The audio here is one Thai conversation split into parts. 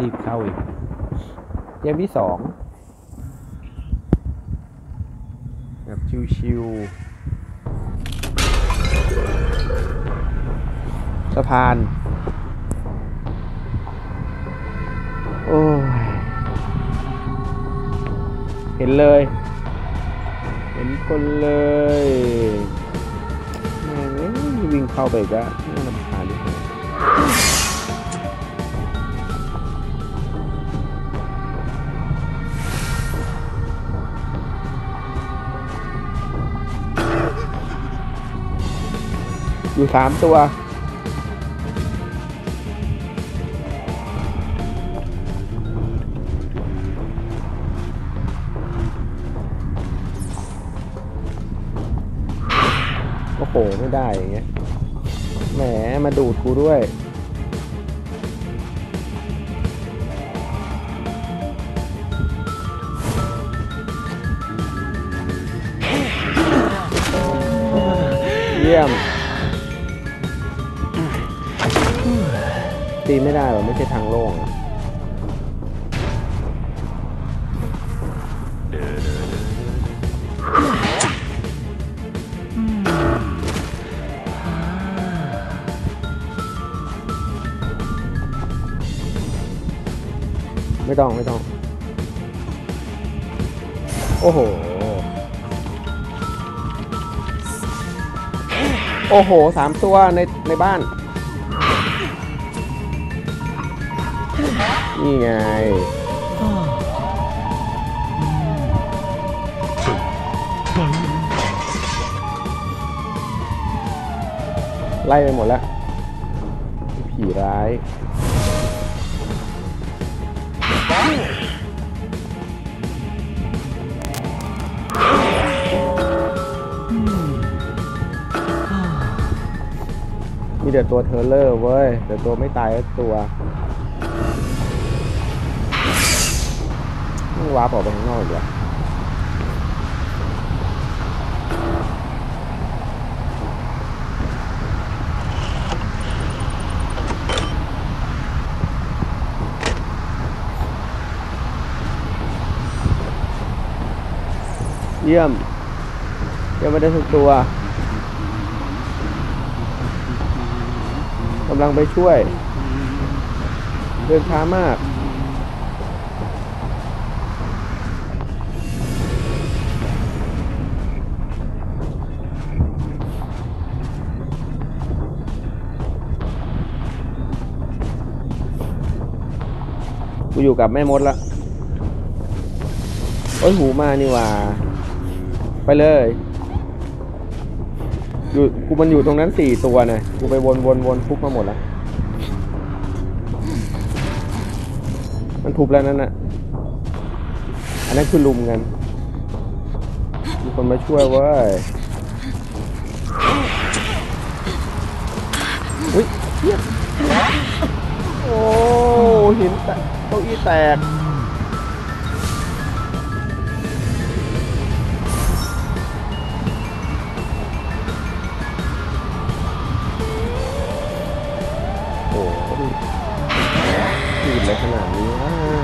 รีบเข้าอีกเกมที่2แบบชิวๆสะพานโอ้ยเห็นเลยเห็นคนเลยแม่งวิ่งเข้าไปก็น่ารำคาญดิอยู่3 ตัวโอ้โหไม่ได้อย่างเงี้ยแหมมาดูดกูด้วยเยี่ยมตีไม่ได้หรอไม่ใช่ทางโล่งไม่ต้องโอ้โห3 ตัวในบ้านนี่ไงไล่ไปหมดแล้วผีร้ายมีแต่ตัวเทอร์เลอร์เว้ยแต่ตัวไม่ตายก็ตัวต้องวาร์ปออกไปข้างนอกอีกแล้วเยี่ยมยังไม่ได้ทุกตัวกำลังไปช่วยเดินช้ามากกูอยู่กับแม่มดละโอ้ยหูมานี่ว่าไปเลยอยู่มันอยู่ตรงนั้น4 ตัวนะกูไปวนทุบมาหมดแล้วมันทุบแล้วนั่นน่ะอันนั้นคือลุมกันมีคนมาช่วยเว้ยอุ้ยโอ้หินแตกเก้าอี้แตกตื่นเลยขนาดนี้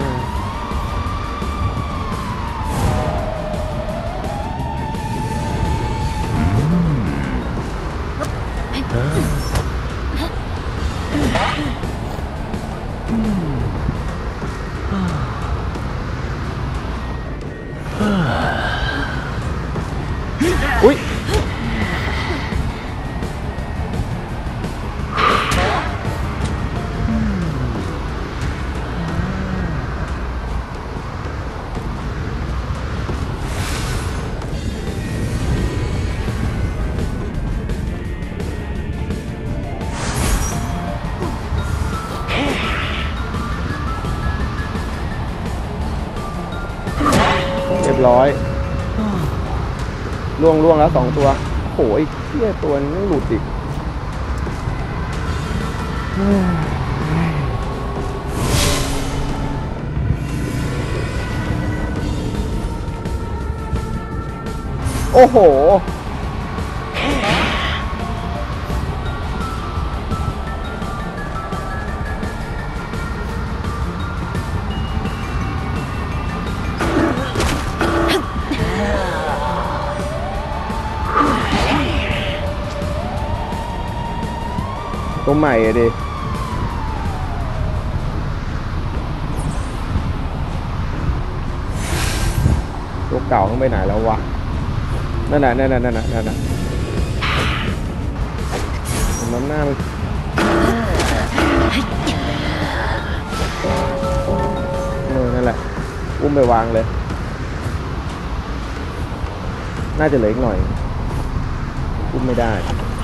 อุ้ยร้อยล่วงแล้ว2 ตัวโอ้ยเที่ยตัวนี้ไม่หลุดอีกโอ้โหตัวใหม่อะดิตัวเก่าต้องไปไหนแล้ววะนั่นน่ะนั่นน่ะน้ำหน้ามันนั่นแหละอุ้มไปวางเลยน่าจะเหลืออีกหน่อยอุ้มไม่ได้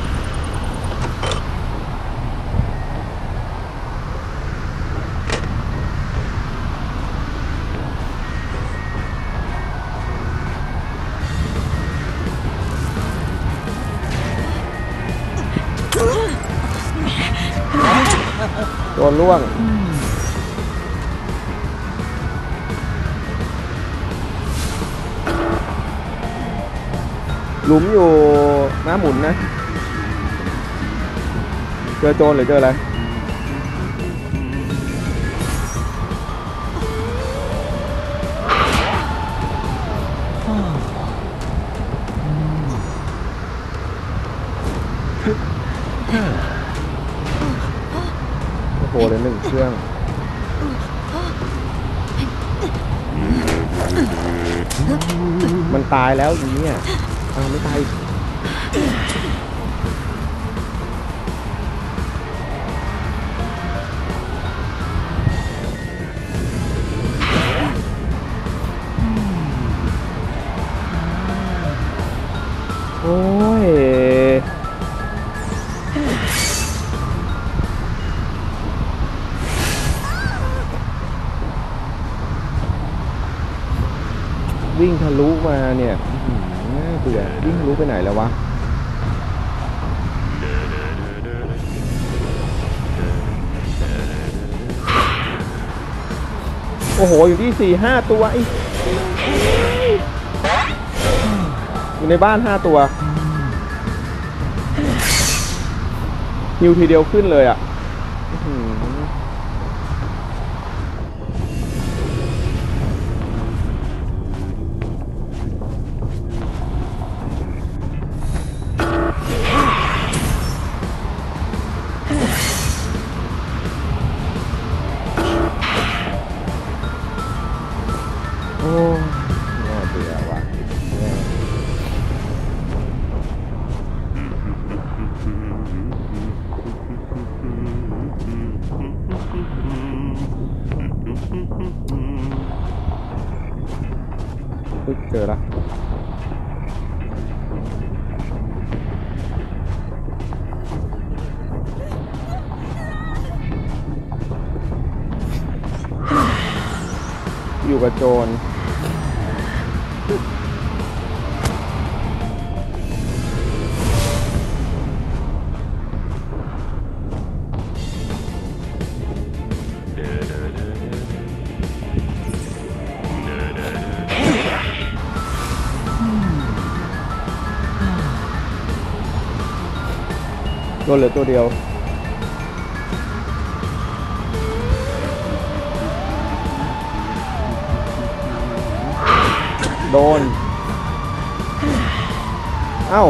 โดนล่วงหลุมอยู่น้ำหมุนนะเจอโจรหรือเจออะไรโอ้โหเลย1 เครื่องมันตายแล้วอีเนี่ยไม่ตายโอ้ยวิ่งทะลุมาเนี่ยน่าเบื่อวิ่งทะลุไปไหนแล้ววะโอ้โหอยู่ที่ 4-5 ตัวอยู่ในบ้าน 5 ตัวฮิวทีเดียวขึ้นเลยอ่ะโอ้น่าเบื่อว่ะเจอละอยู่กับโจรโดนเหลือตัวเดียวโดนเอ้า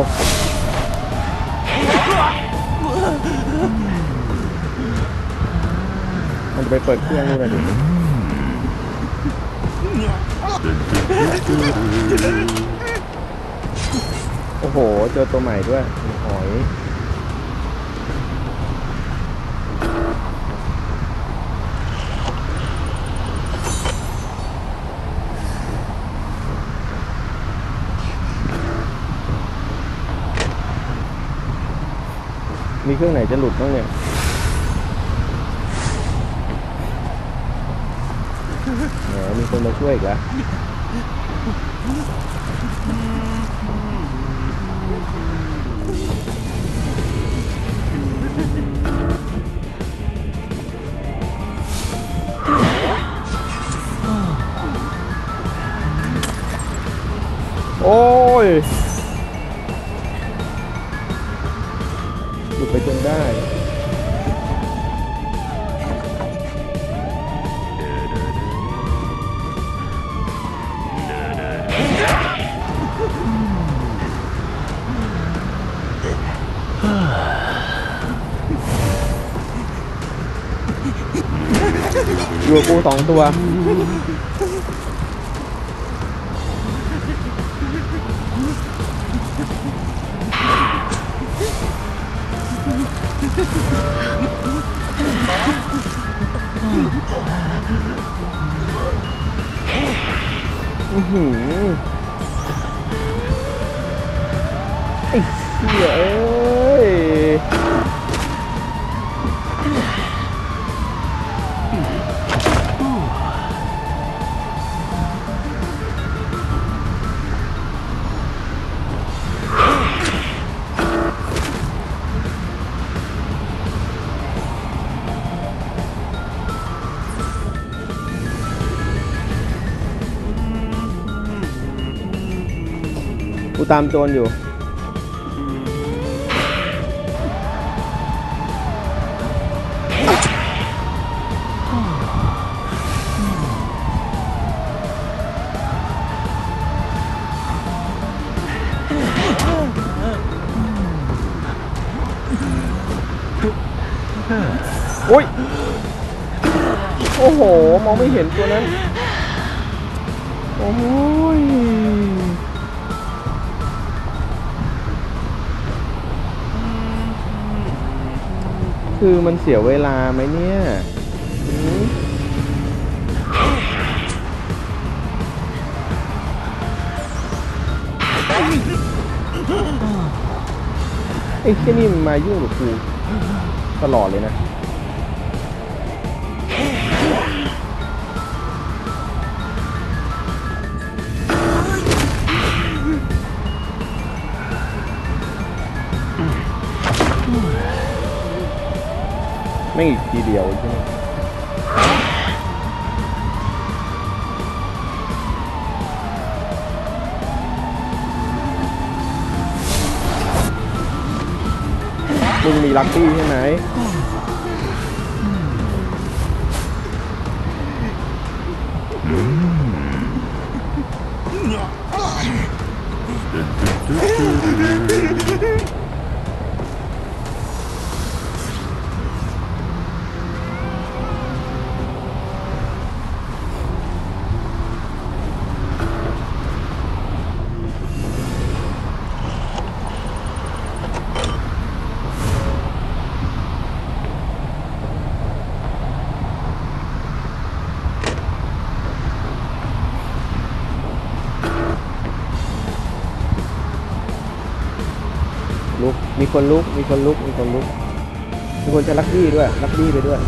มันไปเปิดเครื่องนู่นน่ะดิโอ้โหเจอตัวใหม่ด้วยหอยมีเครื่องไหนจะหลุดบ้างเนี่ยมีคนมาช่วยอีกแล้วโอ้ยหลุดไปจนได้อยู่กับกู2 ตัวไอ้เหี้ยเอ้ยกูตามโจรอยู่โอ้ยโอ้โหมองไม่เห็นตัวนั้นโอ้ยคือมันเสียเวลาไหมเนี่ยไอ้แค่นี้มันมายุ่งกับกูตลอดเลยนะไม่อีกทีเดียวใช่ไหมมึงมีลัคกี้ใช่ไหมลุกมีคนลุกมีคนลุกมีคนลุกมีคนจะลัคกี้ด้วยลัคกี้ไปด้วย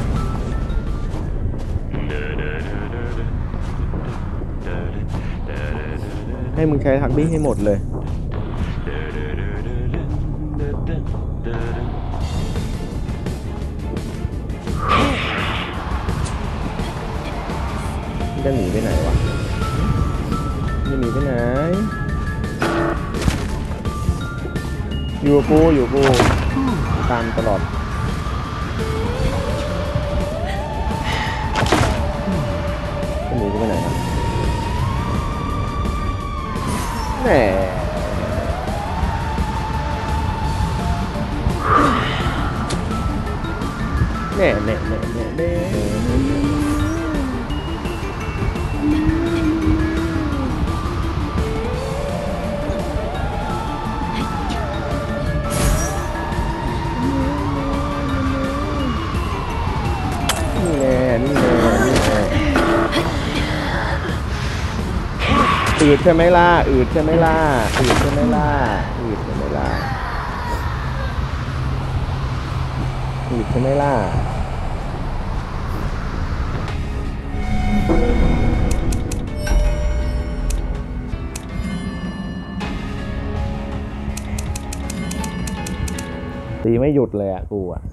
ให้มึงใช้ทักบี้ให้หมดเลยจะหนีไปไหนวะจะหนีไปไหนอยู่กูตามตลอดจะหนีไปไหนครับแหน่อืดใช่ไหมล่ะอืดใช่ไหมล่ะอืดใช่ไหมล่ะอืดใช่ไหมล่ะอืดใช่ไหมล่ะตีไม่หยุดเลยอ่ะกูอ่ะ